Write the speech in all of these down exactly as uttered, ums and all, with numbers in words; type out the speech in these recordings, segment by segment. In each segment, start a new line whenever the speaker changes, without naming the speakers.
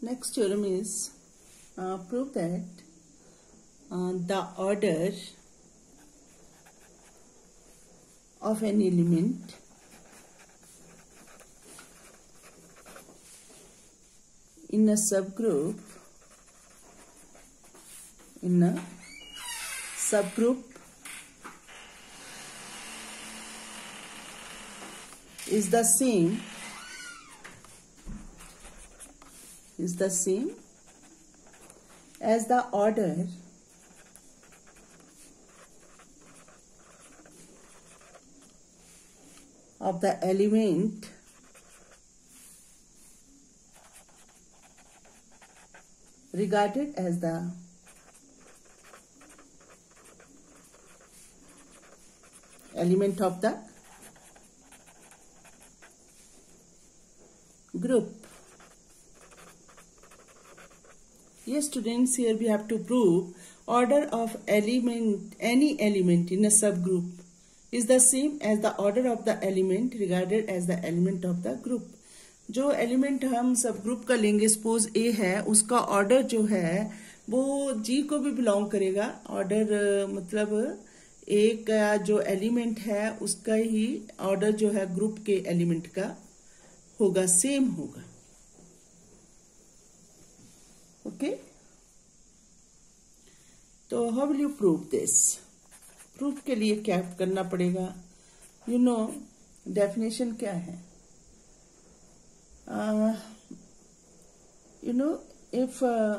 Next theorem is uh, prove that uh, the order of an element in a subgroup in a subgroup is the same is the same as the order of the element regarded as the element of the group. Yes, students, here we have to prove order of element, any element in a subgroup is the same as the order of the element regarded as the element of the group. जो element हम सब group का लेंगे, suppose ए है, उसका order जो है वो जी को भी बिलोंग करेगा. ऑर्डर मतलब ए का जो एलिमेंट है उसका ही ऑर्डर जो है ग्रुप के एलिमेंट का होगा, सेम होगा. ओके, तो how will you prove this? Proof के लिए क्या करना पड़ेगा? यू नो डेफिनेशन क्या है? Uh, you know, if uh,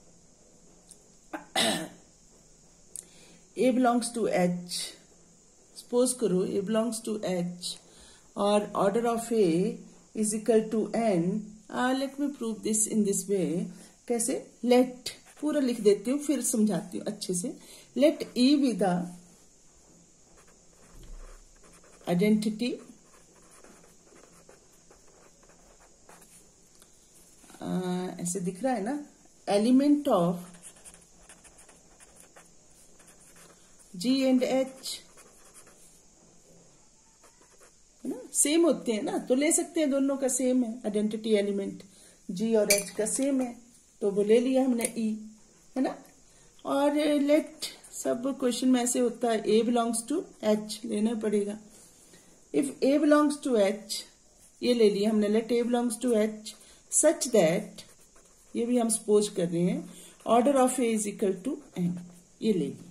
A belongs to H, suppose करो A belongs to H और order of A is equal to N. uh, let me prove this in this way. कैसे? Let, पूरा लिख देती हूँ फिर समझाती हूँ अच्छे से. Let E be the identity Uh, ऐसे दिख रहा है ना, element of G and H है ना, सेम होते हैं ना, तो ले सकते हैं दोनों का सेम है. आइडेंटिटी एलिमेंट जी और एच का सेम है तो वो ले लिया हमने ई, है ना. और लेट, सब क्वेश्चन में ऐसे होता है, ए बिलोंग्स टू एच लेना पड़ेगा. If A belongs to H, ये ले लिया हमने, let A belongs to H such that, ये भी हम सपोज कर रहे हैं, order of A is equal to N. ये ले ली,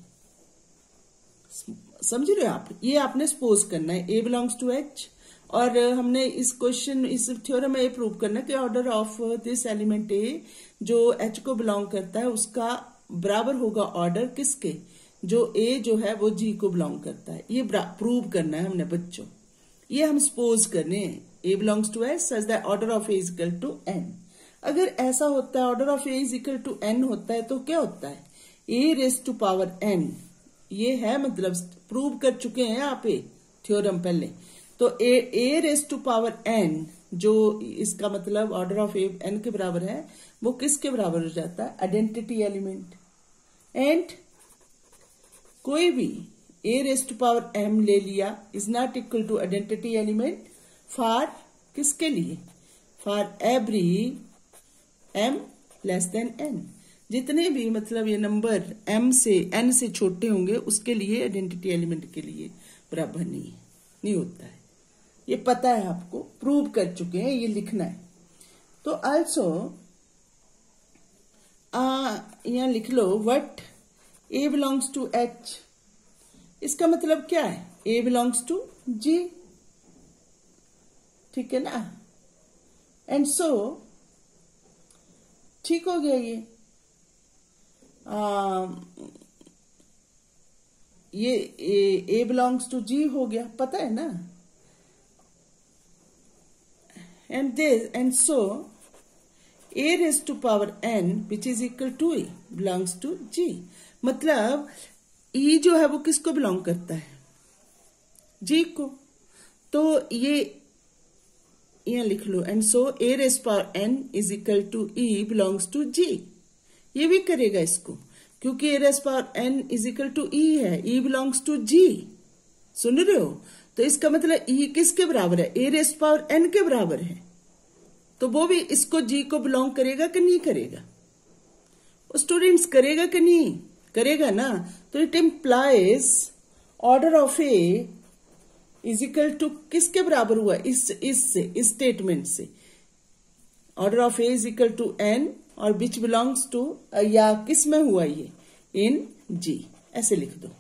समझ रहे हो आप? ये आपने सपोज करना है ए बिलोंग्स टू एच, और हमने इस क्वेश्चन, इस थ्योरम में ये प्रूव करना है कि order of this element A जो एच को बिलोंग करता है उसका बराबर होगा ऑर्डर किसके? जो ए जो है वो जी को बिलोंग करता है. ये प्रूव करना है हमने बच्चों. ये हम सपोज करने हैं A belongs to S such that order of A is equal to N. अगर ऐसा होता है, order of A is equal to N होता है, तो क्या होता है? A raised to power N. ये है, मतलब प्रूव कर चुके हैं आप ये थ्योरम पहले. तो A, A raised to power N, जो इसका मतलब ऑर्डर ऑफ A N के बराबर है, वो किसके बराबर हो जाता है? Identity element. एंड कोई भी A raised to power M ले लिया is not equal to identity element for किसके लिए? For every m less than n. जितने भी मतलब ये नंबर m से n से छोटे होंगे उसके लिए आइडेंटिटी एलिमेंट के लिए बराबर नहीं है, नहीं होता है. ये पता है आपको, प्रूव कर चुके हैं, ये लिखना है. तो आल्सो यहाँ लिख लो what a belongs to h. इसका मतलब क्या है? a बिलोंग्स टू g, ठीक है ना. एंड सो ठीक हो गया ये. आ, ये ए बिलोंग्स टू जी हो गया, पता है ना. And this and so A raise to power N which is equal to A belongs to G. मतलब ई जो है वो किसको बिलोंग करता है? जी को. तो ये यहाँ लिख लो, and so A raise power N is equal to E belongs to G. ये भी करेगा इसको, क्योंकि A raise power N is equal to E है, ई बिलोंग्स टू जी. सुन रहे हो? तो इसका मतलब ई किसके बराबर है? ए रेज पावर एन के बराबर है. तो वो भी इसको जी को बिलोंग करेगा कि नहीं करेगा? स्टूडेंट्स करेगा कि नहीं करेगा ना? तो it implies order of A is equal to किसके बराबर हुआ? इस इससे इस स्टेटमेंट से order of A is equal to N और विच बिलोंग्स टू, या किस में हुआ ये? इन जी, ऐसे लिख दो।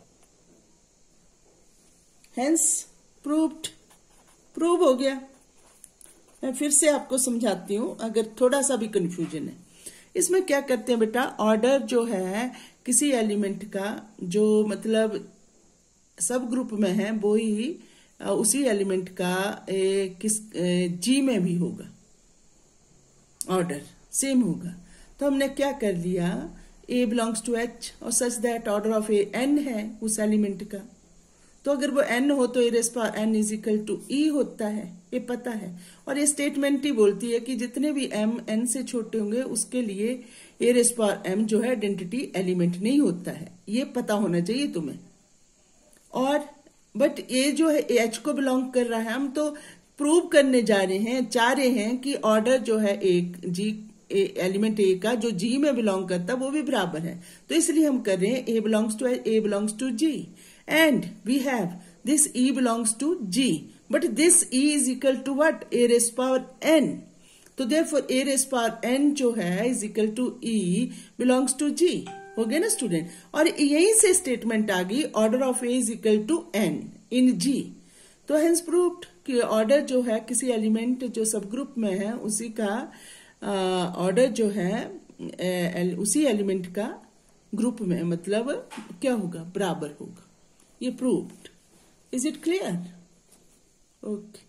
हेंस प्रूव्ड, प्रूव हो गया। मैं फिर से आपको समझाती हूं अगर थोड़ा सा भी कंफ्यूजन है। इसमें क्या करते हैं बेटा, ऑर्डर जो है किसी एलिमेंट का जो मतलब सब ग्रुप में है वो ही उसी एलिमेंट का ए, किस ए, जी में भी होगा, ऑर्डर सेम होगा। तो हमने क्या कर लिया, ए बिलोंग्स टू एच और such that order of A N है उस एलिमेंट का। तो अगर वो एन हो तो A raise power N is equal to E होता है, ये पता है। और ये स्टेटमेंट ही बोलती है कि जितने भी एम एन से छोटे होंगे उसके लिए ए रेस पावर एम जो है आइडेंटिटी एलिमेंट नहीं होता है, ये पता होना चाहिए तुम्हें। और बट ये जो है एच को बिलोंग कर रहा है, हम तो प्रूव करने जा रहे हैं, चाह रहे हैं कि ऑर्डर जो है एक जी एलिमेंट ए का जो जी में बिलोंग करता है वो भी बराबर है। तो इसलिए हम कर रहे हैं A belongs to A belongs to G and we have this e belongs to g, but this e is equal to what? A raised power n. तो therefore a raised power n जो है is equal to e belongs to g, हो गया ना student. और यहीं से statement आ गई order of a is equal to n in g। तो hence proved कि ऑर्डर जो है किसी एलिमेंट जो सब ग्रुप में है उसी का ऑर्डर जो है ए, उसी एलिमेंट का ग्रुप में मतलब क्या होगा? बराबर होगा। ये proved. Is it clear? Okay.